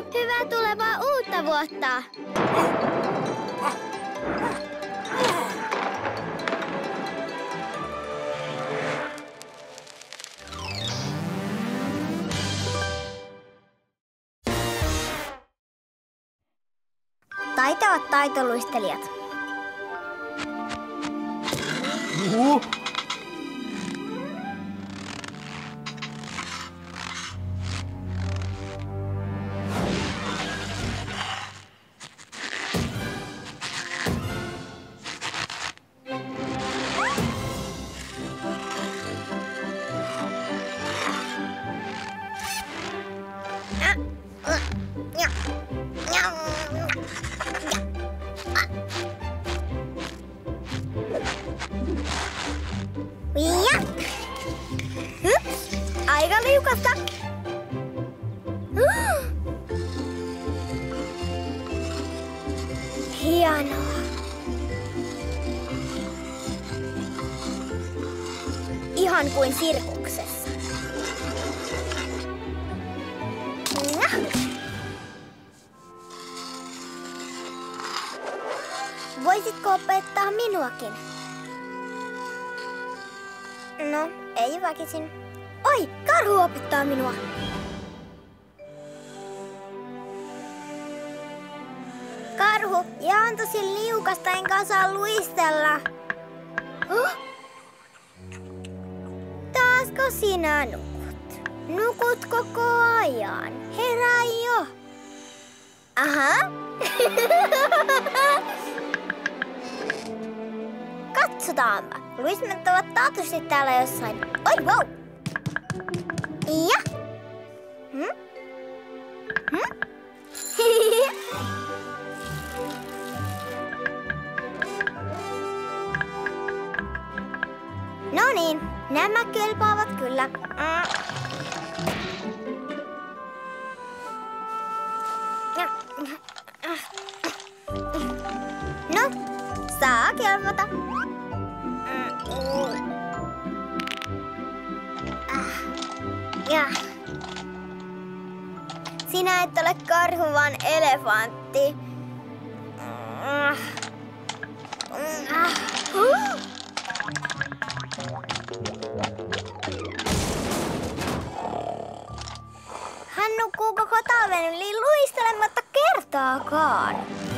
Hyvää tulevaa uutta vuotta! Taitavat taitoluistelijat. Ja. Hyps. Aika liukasta. Hienoa. Ihan kuin sirkuksessa. Voisitko opettaa minuakin? No, ei väkisin. Oi, karhu opettaa minua. Karhu, ja on tosi liukasta, enkä osaa luistella. Taasko sinä nukut? Nukut koko ajan. Herää jo. Aha. Katsotaanpa. Luismet ovat taatusti täällä jossain. Oi, wow! Ja? No niin, nämä kelpaavat kyllä. No, saa kelpata. Ja. Sinä et ole karhu, vaan elefantti. Hän nukkuu koko talven yli luistelematta kertaakaan.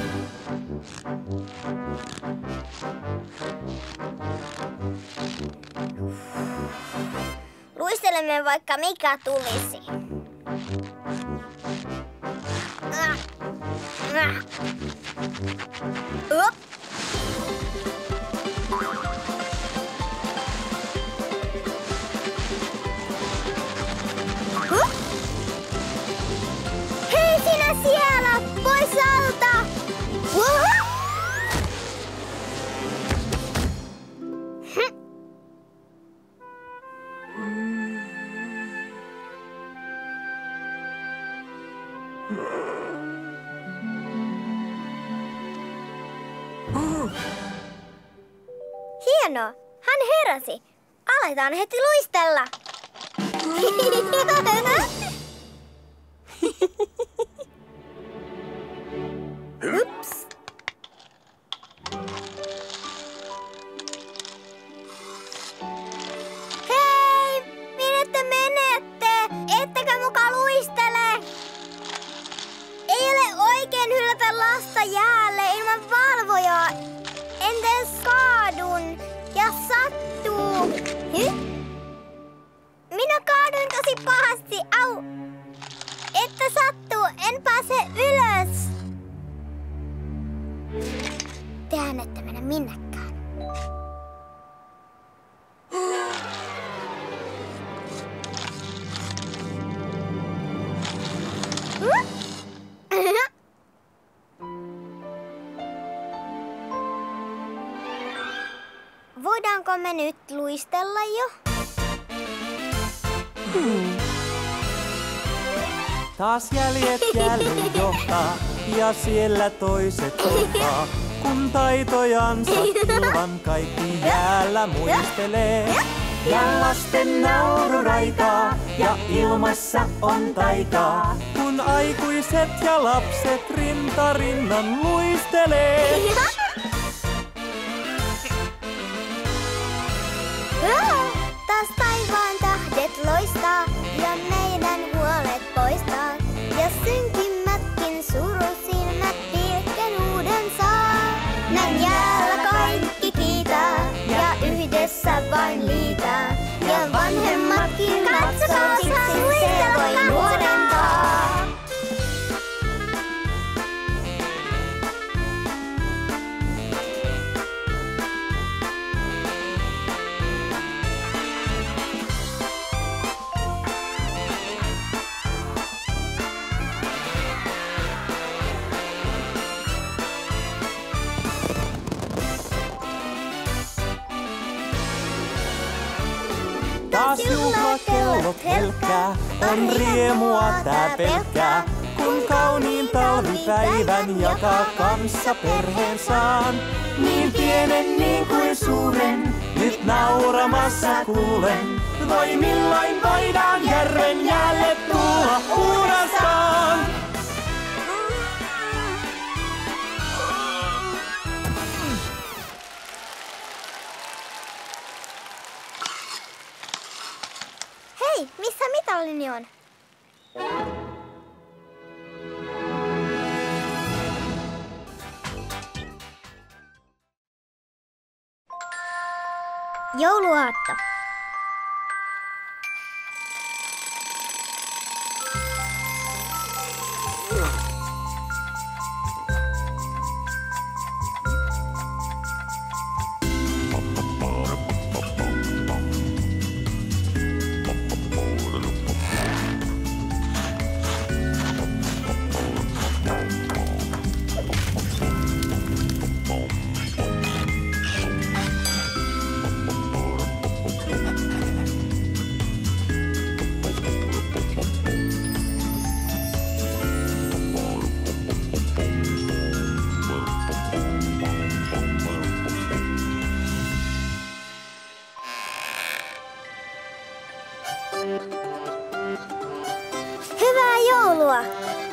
Luistelemme vaikka mikä tulisi. Hei sinä siellä! Pois alta! Hienoa! Hän heräsi. Aletaan heti luistella. Ups. Hei! Minne te menette? Ettekä muka luistele? Ei ole oikein hylätä lasta jäälle ilman valvojaa. Entäs kaadun ja sattuu? Minä kaaduin tosi pahasti. Au! Että sattuu, en pääse ylös. Tehän ette mene minnekään. Voidaanko me nyt luistella jo? Taas jäljet jälleen johtaa ja siellä toiset ottaa. Kun taitojansa tulvan kaikki jäällä muistelee. Ja lasten nauru raikaa ja ilmassa on taikaa, kun aikuiset ja lapset rinta rinnan luistelee. Taas taivaan tähdet loistaa ja meidän huolet poistaa. Ja synkimmätkin surusilmät pilkken uuden saa. Näin jäällä kaikki kiitää ja yhdessä vain liitää. Ja vanhemmatkin katsokaa, siksi se voi nuorentaa. Taas juhlakellot helkkää, on riemua tää pelkkää, kun kauniin talvipäivän jakaa kanssa perheen saan. Niin pienen niin kuin suuren, nyt nauramassa kuulen, voi milloin voidaan järven jäälle tulla uudestaan. Hei, missä mitallini on? Jouluaatto. Hyvää joulua!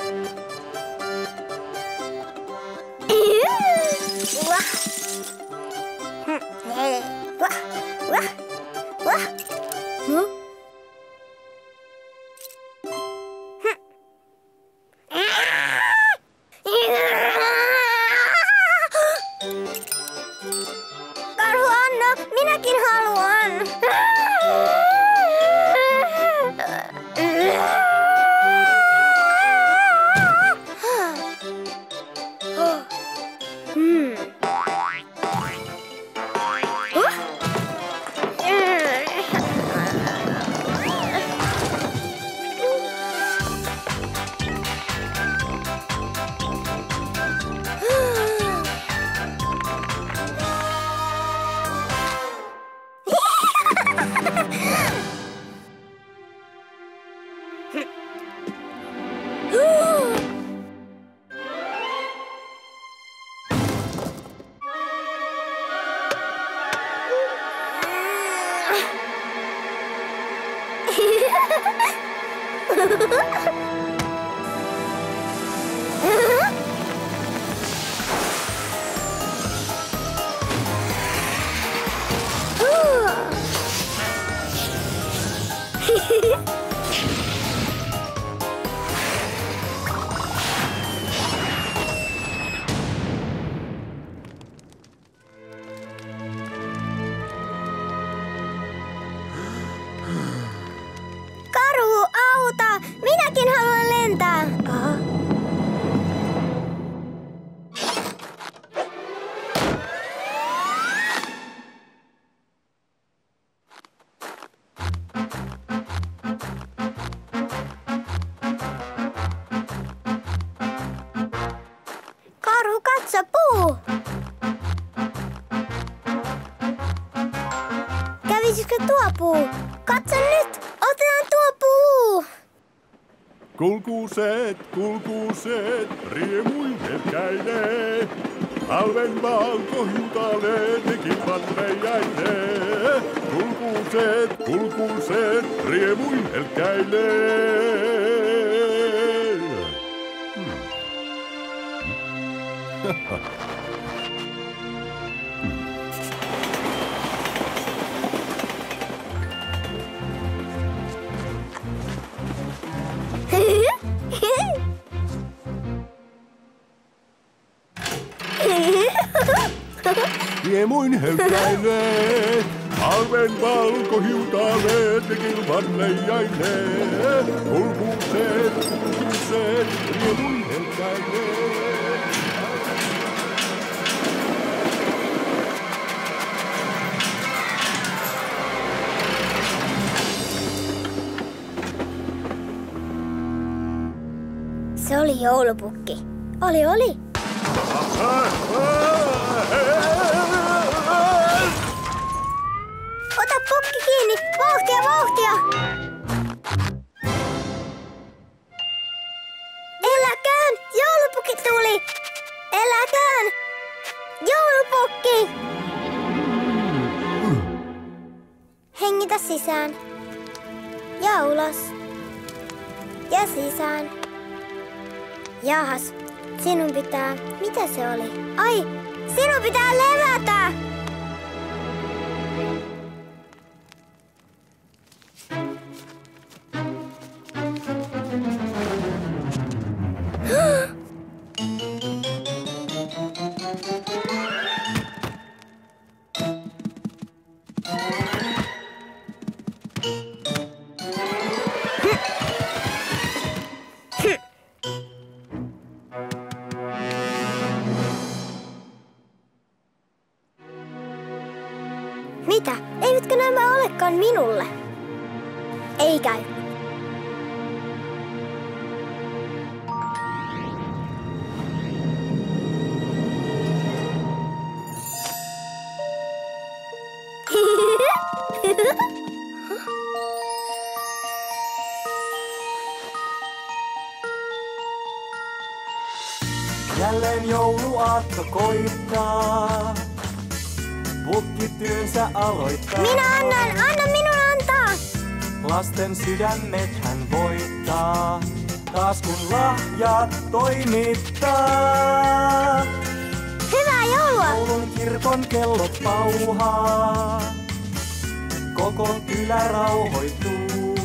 Karhu Anna, minäkin haluan! Karhu, auta! Minäkin haluan lentää! Karhu, katso puu! Kävisikö tuo puu? Katso nyt! Otetaan tuo puu! Kulkuset, riemuin herkäilee. Talven valkohiutaleet, nekin vanneijaineen. Kulkuuseet, riemuin helkkäilee. Riemuin helkkäilee, talven valkohiutaleet, nekin vanneijaineen. Kulkuuseet, riemuin helkkäilee. Se oli joulupukki. Oli. Ota pukki kiinni! Vauhtia! Eläköön! Joulupukki tuli! Eläköön! Joulupukki! Hengitä sisään. Ja ulos. Ja sisään. Jahas, sinun pitää... Mitä se oli? Ai, sinun pitää levätä! Mitä? Eivätkö nämä olekaan minulle? Ei käy. Jälleen jouluaatto koittaa. Pukki työnsä aloittaa. Anna minun antaa! Lasten sydämet hän voittaa. Taas kun lahjat toimittaa. Hyvää joulua! Joulun kirkon kellot pauhaa. Koko kylä rauhoittuu.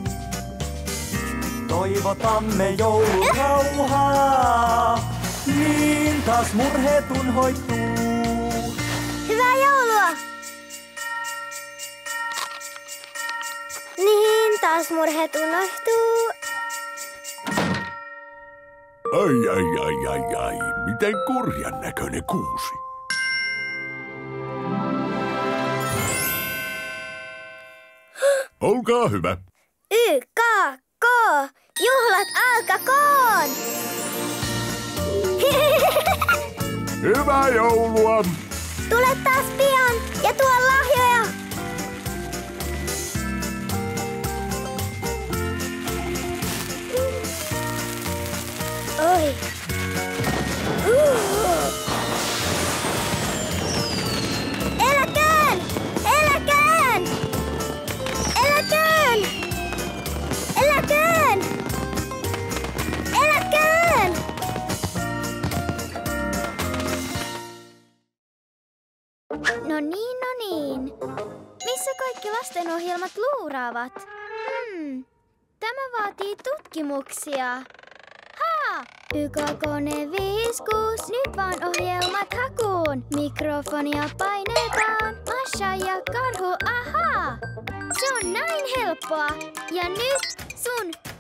Toivotamme joulurauhaa. Niin taas murheet unhoittuu. Hyvää joulua! Niin taas murheet unohtuu. Ai, miten kurjan näköinen kuusi. Olkaa hyvä. YKK! Juhlat alkakoon! Hyvää joulua! Tule taas pian ja tuo lahjoja! Oi! Eläköön! Eläköön! Eläköön! Eläköön! Eläköön! No niin. Missä kaikki lastenohjelmat luuraavat? Tämä vaatii tutkimuksia. YK-kone 56, nyt vaan ohjelmat hakuun. Mikrofonia painetaan, Masha ja Karhu, ahaa. Se on näin helppoa. Ja nyt sun